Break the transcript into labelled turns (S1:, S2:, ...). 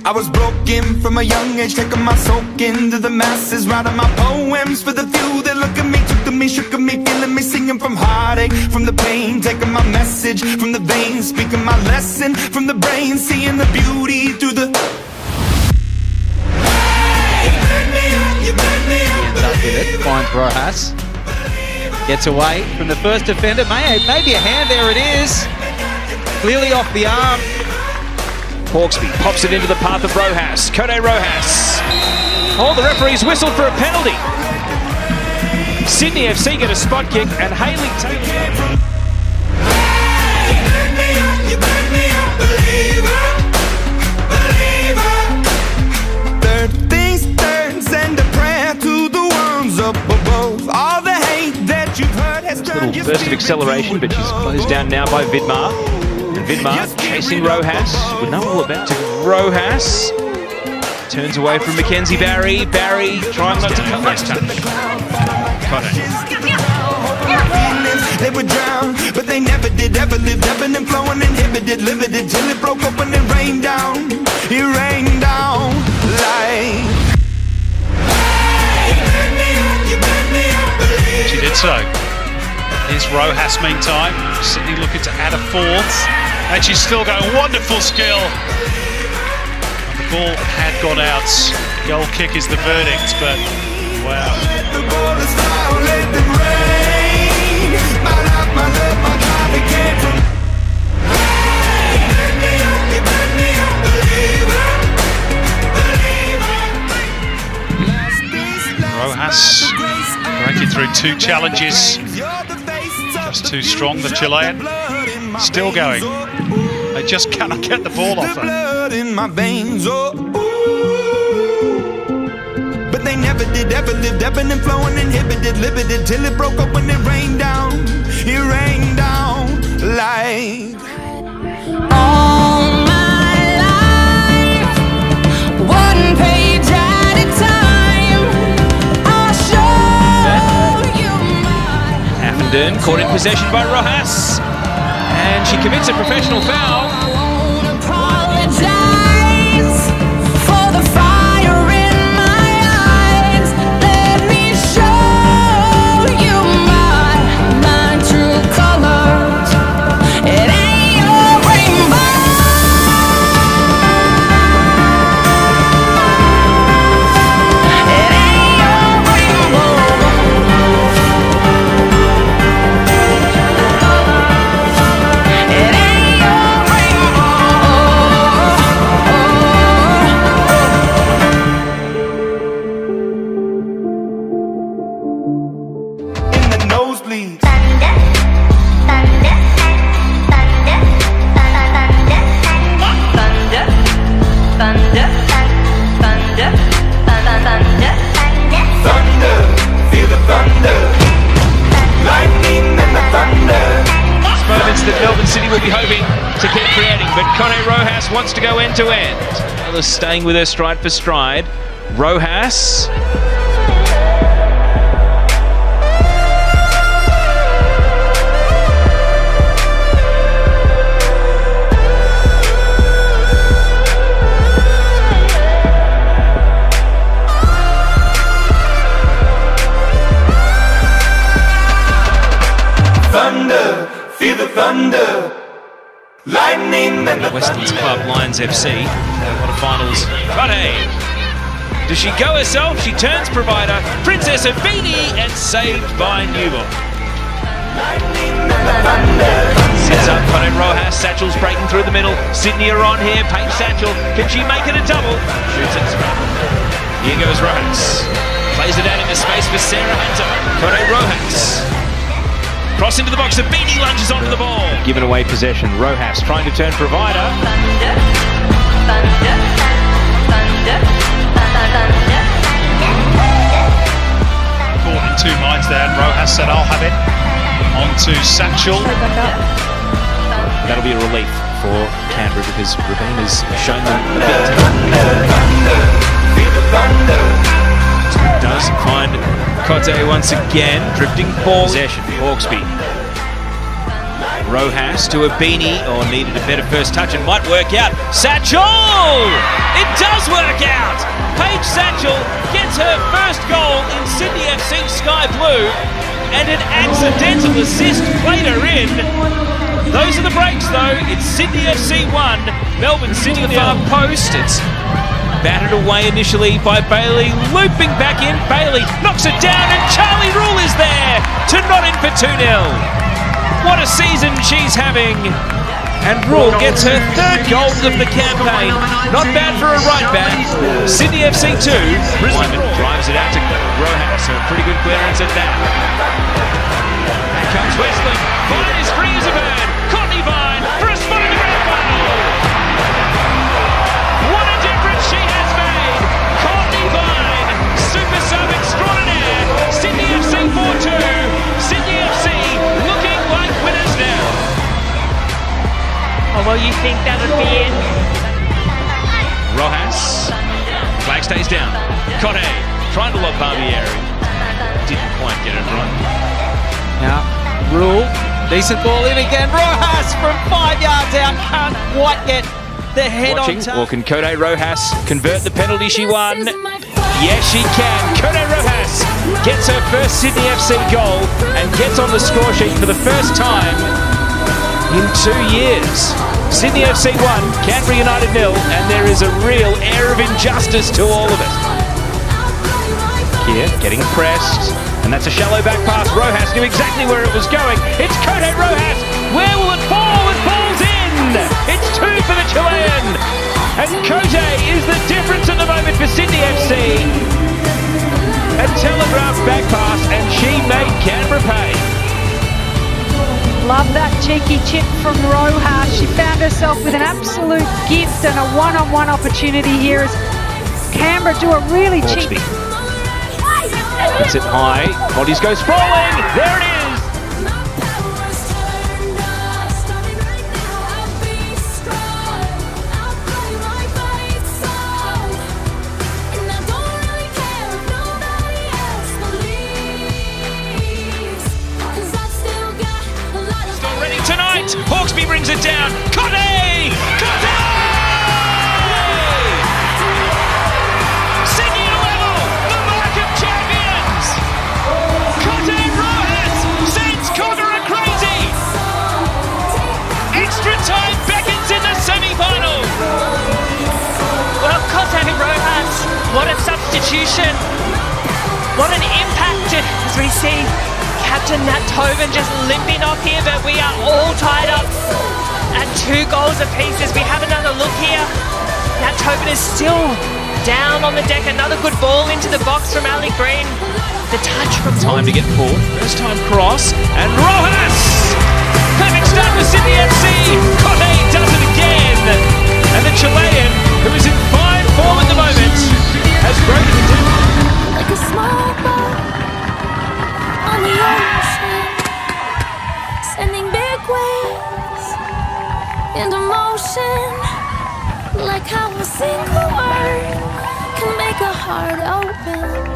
S1: I was broken from a young age, taking my soak into the masses, writing my poems for the few that look at me, took to me, shook at me, feeling me, singing from heartache, from the pain, taking my message from the veins, speaking my lesson from the brain, seeing the beauty through the...
S2: He ends up with it, finds Rojas, gets away from the first defender, maybe a hand, there it is, clearly off the arm.
S3: Hawkesby pops it into the path of Rojas. Kone Rojas. Oh, the referee's whistled for a penalty. Sydney FC get a spot kick and Haley Taylor.
S1: Third things third, send a prayer to the ones up above. All the hate that you've heard has turned.
S3: Little burst of acceleration, but she's closed down now by Vidmar. And Vidmar chasing Rojas. Would know all about it. Rojas turns away from Mackenzie Barry. Barry trying not to cut last touch.
S1: They would drown, but they never did, ever lived, ebbing and flowing, inhibited, limited, till it broke open and rained down. It rained down like...
S4: She did so. Here's Rojas meantime. Sydney looking to add a fourth. And she's still going. Wonderful skill. And the ball had gone out. Goal kick is the verdict, but wow. Rojas breaking through two challenges. Just too strong, the Chilean. Still going. They just cannot get the ball off her.
S1: But they never did, ever lived, ebbing and flowing, inhibited, limited, till it broke open and rained down. It rained down like...
S5: All my life, one page at a time, I'll show you my...
S3: Affenden caught in possession by Rojas. And she commits a professional foul.
S5: I won't apologize for the fire in my eyes. Let me show you my true colors. It ain't your rainbow. It ain't your rainbow. It ain't your
S1: in the nosebleeds. Thunder, feel the thunder. Lightning and the thunder.
S3: Moments that Melbourne City will be hoping to keep creating, but Kone Rojas wants to go end to end. Taylor staying with her stride for stride. Rojas.
S1: Thunder, feel the thunder. Lightning and the
S3: Westlands
S1: thunder.
S3: Club Lions FC. Quarterfinals. Kone. Does she go herself? She turns provider. Princess Abini and saved by Newborn. Sets up Kone Rojas. Satchel's breaking through the middle. Sydney are on here. Paige Satchel. Can she make it a double? Shoots it. Here goes Rojas. Plays it out into space for Sarah Hunter. Kone Rojas. Cross into the box, Abini lunges onto the ball. Given away possession, Rojas trying to turn provider.
S4: Caught in two minds there. Rojas said, I'll have it. On to Satchel.
S3: That'll be a relief for Canberra because Rabin has shown them ability. Does find Cote once again, drifting ball. Possession, Hawkesby. Rojas to a beanie, or needed a better first touch and might work out. Satchel! It does work out! Paige Satchel gets her first goal in Sydney FC Sky Blue, and an accidental assist played her in. Those are the breaks though. It's Sydney FC 1, Melbourne City far post. It's batted away initially by Bailey, looping back in. Bailey knocks it down, and Charlie Rule is there to nod in for 2-0. What a season she's having. And Rule gets her third goal of the campaign. Not bad for a right back. Sydney FC 2. Brisbane drives it out to Rojas, so a pretty good clearance at that. Here comes Westland. Vine is free as a bird. Courtney Vine for a spot in the grand final. What a difference she has made. Courtney Vine, super sub extraordinaire. Sydney FC 4-2. Sydney FC looking like winners now.
S6: Oh, well, you think that would be it?
S3: Rojas. Flag stays down. Cote trying to lob Barbieri. Didn't quite get it right.
S2: Now, Rule, decent ball in again. Rojas from 5 yards out, can't quite get the head on target.
S3: Or can Cote Rojas convert the penalty she won? Yes, she can. Cote Rojas gets her first Sydney FC goal and gets on the score sheet for the first time in 2 years. Sydney FC 1, Canberra United 0, and there is a real air of injustice to all of it. Here, getting pressed, and that's a shallow back pass. Rojas knew exactly where it was going. It's Cote Rojas. Where will it fall? It falls in. It's 2 for the Chilean. And Cote is the difference at the moment for Sydney FC. A telegraphed back pass, and she made Canberra pay.
S7: Love that cheeky chip from Rojas. She found herself with an absolute gift and a one-on-one opportunity here as Canberra do a really cheeky.
S3: Hits it high. Bodies go sprawling. There it is. Still ready tonight. Hawkesby brings it down. Cote! Time beckons in the semi-final.
S6: Well, Cote Rojas, what a substitution. What an impact as we see Captain Nat Tobin just limping off here, but we are all tied up at 2 goals apiece as we have another look here. Nat Tobin is still down on the deck. Another good ball into the box from Ali Green. The touch from
S3: time to get forward. First time cross, and Rojas! Perfect start for Sydney FC. Cote does it again. And the Chilean, who is in fine form at the moment, has broken it down.
S5: Like a small boat on the ocean, sending big waves into motion. Like how a single word can make a heart open.